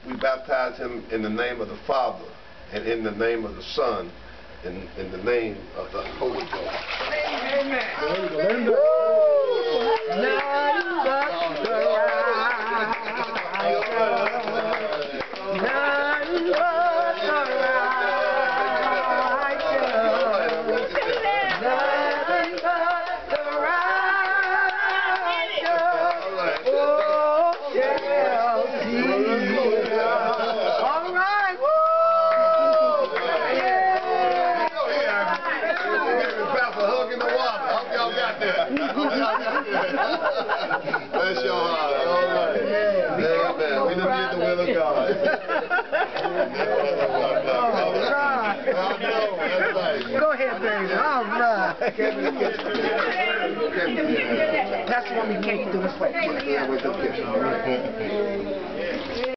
we baptize him in the name of the Father, and in the name of the Son, and in the name of the Holy Ghost. Amen. Bless your heart. All right. Amen. We done did the will of God. Go ahead, baby. All right. That's the one we can't do this way.